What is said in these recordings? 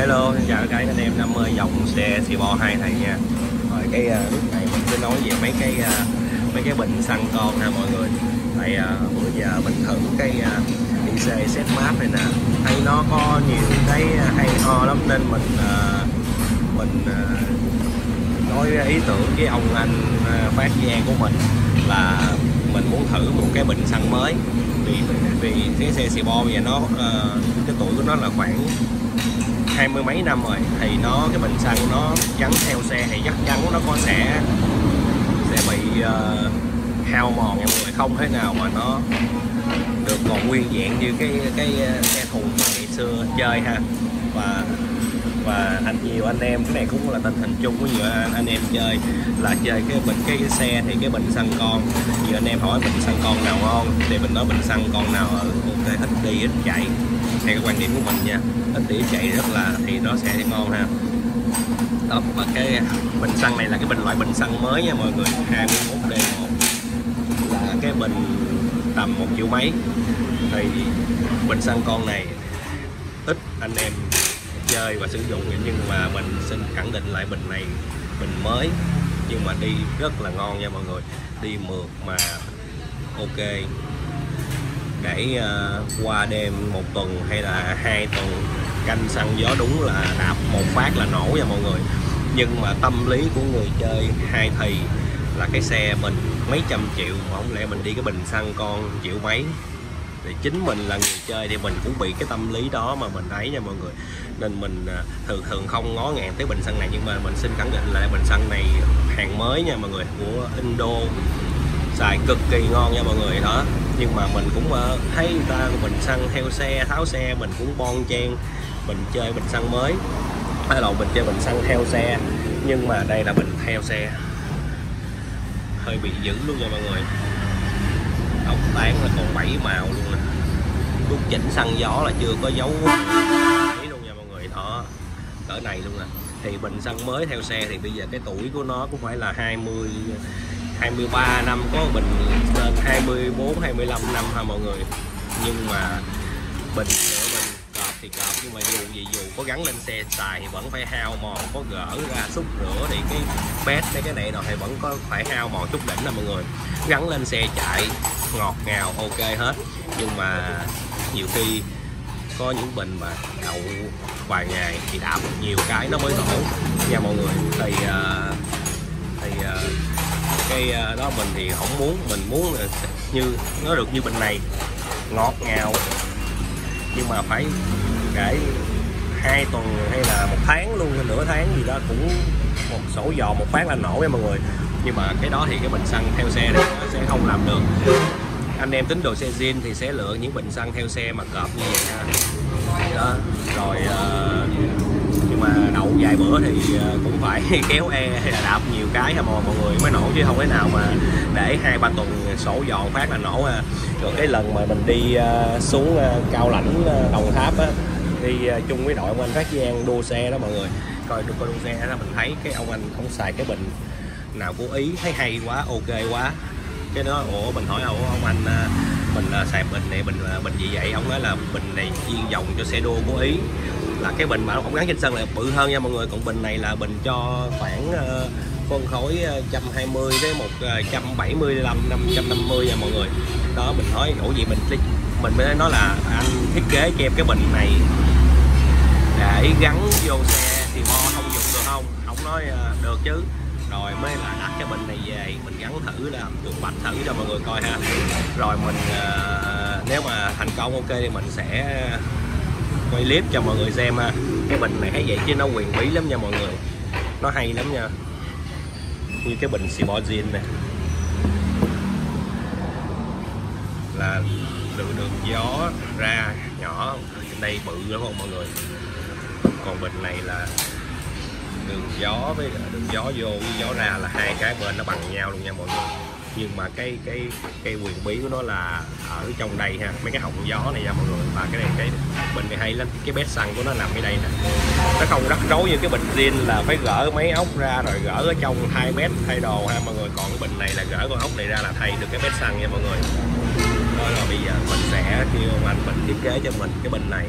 Hello, xin chào tất cả anh em đam mê dòng xe Cibo 2 thầy nha. Rồi lúc này mình sẽ nói về mấy cái bình xăng con ha mọi người. Tại bữa giờ mình thử IC Setmap này nè, thấy nó có nhiều cái hay ho lắm nên mình nói ý tưởng với ông anh Phát Giang của mình là mình muốn thử một cái bình xăng mới. Vì cái xe Cibo bây giờ nó cái tuổi của nó là khoảng 20 mấy năm rồi, thì cái bình xăng nó gắn theo xe thì chắc chắn nó sẽ bị hao mòn nha mọi người, không thể nào mà nó được còn nguyên vẹn như cái xe thùng ngày xưa chơi ha. Và nhiều anh em, cái này cũng là tình hình chung của nhiều anh em chơi cái xe thì cái bình xăng con. Nhiều anh em hỏi bình xăng con nào ngon thì mình nói bình xăng con nào ok, ít đi ít chạy, theo cái quan điểm của mình nha, ít đi ít chạy rất là thì nó sẽ ngon ha. Đó, và cái bình xăng này là cái loại bình xăng mới nha mọi người, 21D1 là cái bình tầm 1 triệu mấy. Thì bình xăng con này ít anh em chơi và sử dụng, nhưng mà mình xin khẳng định lại bình này bình mới nhưng mà đi rất là ngon nha mọi người, đi mượt mà ok, để qua đêm 1 tuần hay là 2 tuần canh xăng gió đúng là đạp một phát là nổ nha mọi người. Nhưng mà tâm lý của người chơi hai thì là cái xe mình mấy trăm triệu mà không lẽ mình đi cái bình xăng con triệu mấy, thì chính mình là người chơi thì mình cũng bị cái tâm lý đó mà mình thấy nha mọi người, nên mình thường không ngó ngàng tới bình xăng này. Nhưng mà mình xin khẳng định là bình xăng này hàng mới nha mọi người, của Indo, xài cực kỳ ngon nha mọi người đó. Nhưng mà mình cũng thấy người ta bình xăng theo xe, tháo xe, mình cũng bon chen mình chơi bình xăng mới, hay là mình chơi bình xăng theo xe, nhưng mà đây là bình theo xe hơi bị dữ luôn nha mọi người. Ốc tán là còn 7 màu luôn nè, nút chỉnh xăng gió là chưa có dấu ấy luôn nha mọi người, đó cỡ này luôn nè. Thì bình xăng mới theo xe thì bây giờ cái tuổi của nó cũng phải là 23 năm, có bình lên 24 25 năm ha mọi người. Nhưng mà bình cọp thì cọp, nhưng mà dù có gắn lên xe xài thì vẫn phải hao mòn, có gỡ ra xúc rửa thì cái bét cái này rồi thì vẫn có phải hao mòn chút đỉnh nè mọi người. Gắn lên xe chạy ngọt ngào ok hết, nhưng mà nhiều khi có những bình mà đậu vài ngày thì đạp nhiều cái nó mới nổ nha mọi người. Cái đó mình thì không muốn, mình muốn là như nó được như bình này ngọt ngào, nhưng mà phải để 2 tuần hay là 1 tháng luôn, hay nửa tháng gì đó cũng một sổ giò một phát là nổ nha mọi người. Nhưng mà cái đó thì cái bình xăng theo xe này nó sẽ không làm được. Anh em tính đồ xe zin thì sẽ lựa những bình xăng theo xe mà cọp như vậy ha. Đó rồi nhưng mà đậu vài bữa thì cũng phải kéo hay là đạp nhiều cái ha mọi người mới nổ, chứ không thể nào mà để 2-3 tuần sổ giòn phát là nổ ha. Rồi cái lần mà mình đi xuống Cao Lãnh Đồng Tháp á, đi chung với đội ông anh Phát Giang đua xe đó mọi người, coi đua xe đó, mình thấy cái ông anh không xài cái bình nào của Ý, thấy hay quá, ok quá. Cái đó mình hỏi ông anh mình xài bình này bình gì vậy? Ông nói là bình này chuyên dòng cho xe đua của Ý, là cái bình mà ông gắn trên sân là bự hơn nha mọi người. Còn bình này là bình cho khoảng phân khối 120 tới 175 550 nha mọi người. Đó mình nói ủa gì mình mới nói là anh thiết kế cho em cái bình này để gắn vô xe thì không dùng được không? Ông nói được chứ. Rồi mới là đặt cái bình này về mình gắn thử, làm chuột bạch thử cho mọi người coi ha. Rồi mình nếu mà thành công ok thì mình sẽ quay clip cho mọi người xem ha. Cái bình này thấy vậy chứ nó quyền bí lắm nha mọi người, nó hay lắm nha. Như cái bình Cibo zin này là đường gió ra nhỏ, trên đây bự lắm không mọi người. Còn bình này là đường gió với đường gió vô với gió ra là hai cái bên nó bằng nhau luôn nha mọi người. Nhưng mà cái quyền bí của nó là ở trong đây ha, mấy cái họng gió này nha mọi người. Và cái này cái bình này hay lắm, cái bét xăng của nó nằm ở đây nè, nó không rắc rối như cái bình zin là phải gỡ mấy ốc ra rồi gỡ ở trong thay bét thay đồ ha mọi người. Còn cái bình này là gỡ con ốc này ra là thay được cái bét xăng nha mọi người. Đó là bây giờ mình sẽ kêu anh mình thiết kế cho mình cái bình này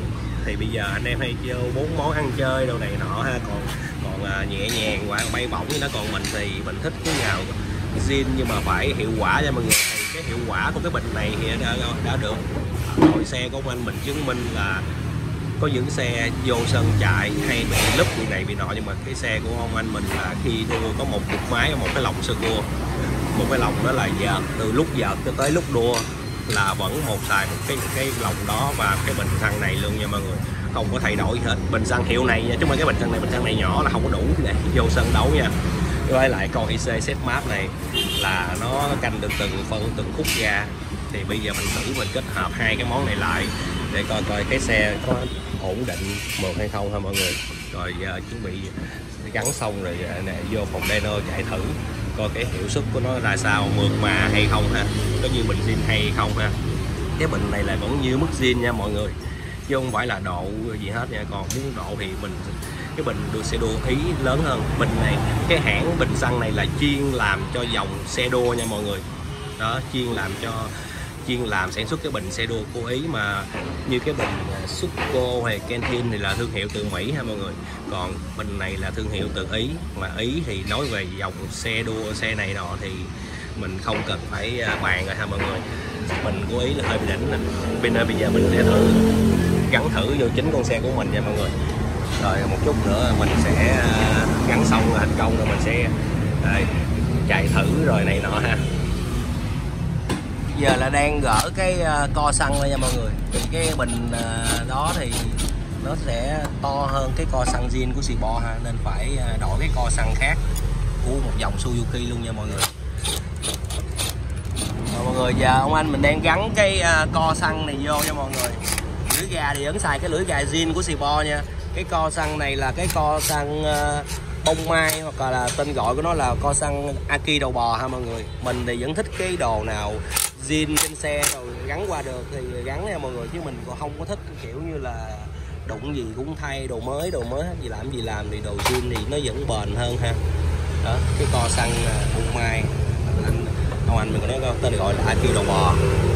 thì bây giờ anh em hay kêu 4 món ăn chơi đâu này nọ ha, còn nhẹ nhàng và bay bổng như nó. Còn mình thì mình thích cái nào zin nhưng mà phải hiệu quả cho mọi người. Thì cái hiệu quả của cái bình này thì đã được đội xe của anh mình chứng minh là có những xe vô sân chạy hay bị lúp bị này bị nọ, nhưng mà cái xe của ông anh mình là khi đua có một cục máy, một cái lồng sơ cua, một cái lồng đó là vợt, từ lúc vợt cho tới lúc đua là vẫn xài một cái lồng đó và cái bình xăng này luôn nha mọi người, không có thay đổi gì hết. Bình xăng hiệu này nha, chứ mà cái bình xăng này nhỏ là không có đủ để vô sân đấu nha. Với lại con IC set map này là nó canh được từng phân từng khúc ga, thì bây giờ mình thử mình kết hợp hai cái món này lại để coi cái xe có ổn định mượt hay không ha mọi người. Rồi giờ chuẩn bị gắn xong rồi nè, vô phòng dyno chạy thử coi cái hiệu suất của nó ra sao, mượt mà hay không ha, có như bình zin hay không ha. Cái bình này là vẫn như mức zin nha mọi người, chứ không phải là độ gì hết nha. Còn muốn độ thì cái bình sẽ đua Ý lớn hơn. Bình này, cái hãng bình xăng này là chuyên làm cho dòng xe đua nha mọi người. Đó, chuyên làm sản xuất cái bình xe đua của Ý, mà như cái bình Suco hay Kentin thì là thương hiệu từ Mỹ ha mọi người. Còn bình này là thương hiệu từ Ý, mà Ý thì nói về dòng xe đua xe này nọ thì mình không cần phải bàn rồi ha mọi người. Bình của Ý là hơi bị đỉnh nè. Bây giờ mình sẽ gắn thử vô chính con xe của mình nha mọi người. Rồi một chút nữa mình sẽ gắn xong thành công rồi mình sẽ chạy thử rồi này nọ ha. Giờ là đang gỡ cái co xăng ra nha mọi người. Thì cái bình đó thì nó sẽ to hơn cái co xăng zin của Sibo ha, nên phải đổi cái co xăng khác của một dòng Suzuki luôn nha mọi người. Rồi mọi người, giờ ông anh mình đang gắn cái co xăng này vô nha mọi người. Lưỡi gà thì vẫn xài cái lưỡi gà zin của Sibo nha. Cái co xăng này là cái co xăng bông mai, hoặc là tên gọi của nó là co xăng Aki đầu bò ha mọi người. Mình thì vẫn thích cái đồ nào zin trên xe rồi gắn qua được thì gắn nha mọi người, chứ mình còn không có thích kiểu như là đụng gì cũng thay đồ mới gì làm thì đồ zin thì nó vẫn bền hơn ha. Đó, cái co xăng bông mai, ông anh mình có nói có tên gọi là Aki đầu bò.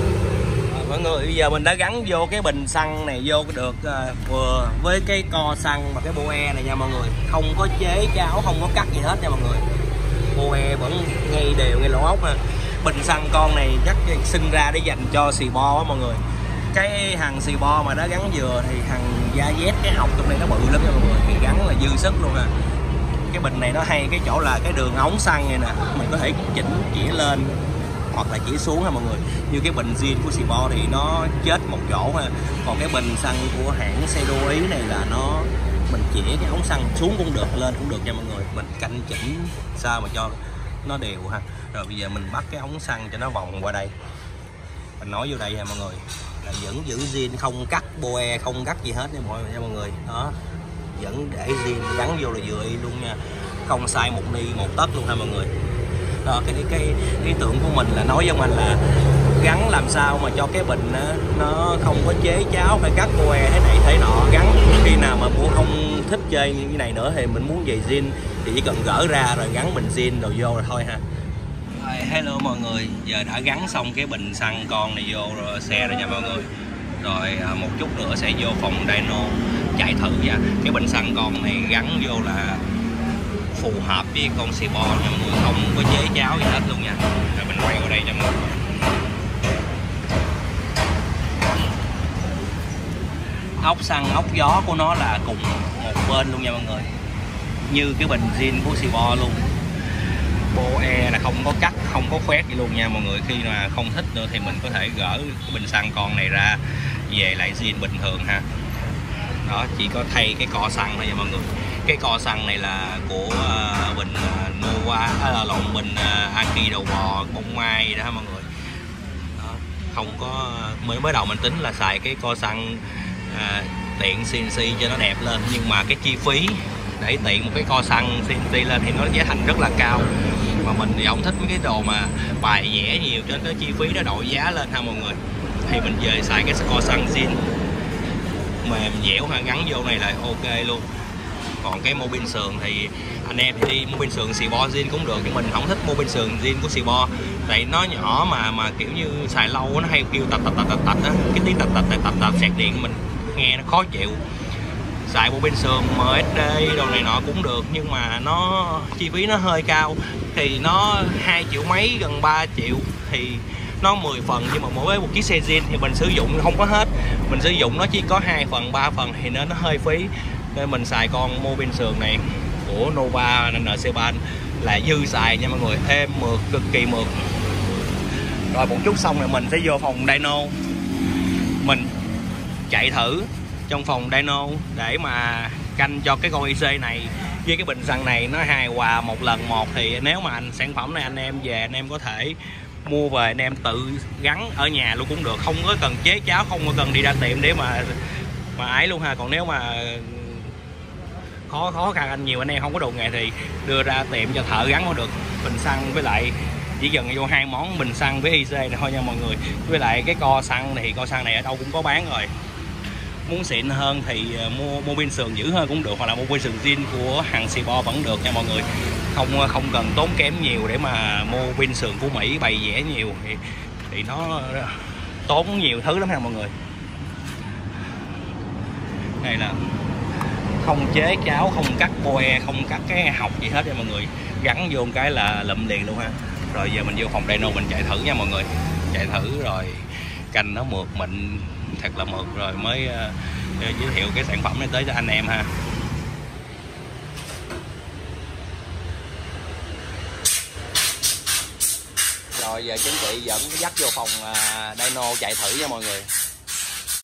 Mọi người, bây giờ mình đã gắn vô cái bình xăng này vô được vừa với cái co xăng và cái boe này nha mọi người, không có chế cháo, không có cắt gì hết nha mọi người. Boe vẫn ngay đều, ngay lỗ ốc ha. Bình xăng con này chắc xưng ra để dành cho Sibo á mọi người. Cái thằng Sibo mà nó gắn vừa thì thằng da Z cái hộc trong này nó bự lắm nha mọi người, thì gắn là dư sức luôn ha. Cái bình này nó hay cái chỗ là cái đường ống xăng này nè, mình có thể chỉnh chỉ lên hoặc là chỉ xuống ha mọi người. Như cái bình zin của Sibo thì nó chết một chỗ ha, còn cái bình xăng của hãng xe đua Ý này là mình chỉ cái ống xăng xuống cũng được, lên cũng được nha mọi người. Mình canh chỉnh sao mà cho nó đều ha. Rồi bây giờ mình bắt cái ống xăng cho nó vòng qua đây, mình nói vô đây nha mọi người, là vẫn giữ zin, không cắt boe, không cắt gì hết nha mọi người. Đó, vẫn để zin gắn vô là vừa y luôn nha, không sai một ni một tấc luôn ha mọi người. Đó, cái ý tưởng của mình là nói với ông anh là gắn làm sao mà cho cái bình nó không có chế cháo, phải cắt boe thế này thế nọ. Gắn khi nào mà muốn không thích chơi như thế này nữa thì mình muốn về zin thì chỉ cần gỡ ra rồi gắn bình zin rồi vô rồi thôi ha. Rồi, hello mọi người, giờ đã gắn xong cái bình xăng con này vô rồi, xe rồi nha mọi người. Rồi một chút nữa sẽ vô phòng dyno chạy thử nha. Cái bình xăng con này gắn vô là phù hợp với con Sibo nha mọi người, không có chế cháo gì hết luôn nha. Rồi mình quay vào đây cho mọi người. Ốc xăng, ốc gió của nó là cùng một bên luôn nha mọi người, như cái bình zin của Sibo luôn. Boe là không có cắt, không có khoét gì luôn nha mọi người. Khi mà không thích nữa thì mình có thể gỡ cái bình xăng con này ra về lại zin bình thường ha. Đó, chỉ có thay cái co xăng thôi nha mọi người. Cái co xăng này là của bình Nova, bình Aki đầu bò bông mai đó mọi người. Đó, không có mới đầu mình tính là xài cái co xăng tiện CNC cho nó đẹp lên, nhưng mà cái chi phí để tiện một cái co xăng CNC lên thì nó giá thành rất là cao, mà mình thì không thích mấy cái đồ mà bài vẽ nhiều cho cái chi phí nó đội giá lên ha mọi người. Thì mình về xài cái co xăng zin mềm dẻo ha, gắn vô này là ok luôn. Còn cái mô bin sườn thì anh em thì đi mô bin sườn Sibo zin cũng được, nhưng mình không thích mô bin sườn zin của Sibo, tại nó nhỏ mà kiểu như xài lâu nó hay kêu tạch á, cái tiếng tạch sạc điện mình nghe nó khó chịu. Xài bộ bên sườn MSD đồ này nọ cũng được, nhưng mà nó chi phí nó hơi cao, thì nó 2 triệu mấy gần 3 triệu thì nó 10 phần, nhưng mà mỗi với một chiếc xe zin thì mình sử dụng không có hết, mình sử dụng nó chỉ có 2 phần 3 phần thì nó hơi phí, nên mình xài con mô bên sườn này của Nova NC3 là dư xài nha mọi người, êm mượt, cực kỳ mượt. Rồi một chút xong rồi mình sẽ vô phòng dyno, mình chạy thử trong phòng dyno để mà canh cho cái con IC này với cái bình xăng này nó hài hòa một lần một. Thì nếu mà sản phẩm này anh em về anh em có thể mua về anh em tự gắn ở nhà luôn cũng được, không có cần chế cháo, không có cần đi ra tiệm để mà ấy luôn ha. Còn nếu mà khó khăn anh nhiều anh em không có đồ nghề thì đưa ra tiệm cho thợ gắn cũng được. Bình xăng với lại chỉ cần vô 2 món bình xăng với IC này thôi nha mọi người, với lại cái co xăng thì co xăng này ở đâu cũng có bán rồi. Muốn xịn hơn thì mua pin sườn dữ hơn cũng được, hoặc là mua pin sườn zin của hàng Sibo vẫn được nha mọi người, không cần tốn kém nhiều để mà mua pin sườn của Mỹ bày vẽ nhiều thì nó tốn nhiều thứ lắm nha mọi người. Đây là không chế cháo, không cắt boe, không cắt cái học gì hết nha mọi người, gắn vô cái là lụm liền luôn ha. Rồi giờ mình vô phòng dyno mình chạy thử nha mọi người, chạy thử rồi canh nó mượt mịn thật là mượt rồi mới giới thiệu cái sản phẩm này tới cho anh em ha. Rồi giờ chính chị dẫn dắt vô phòng dyno chạy thử nha mọi người.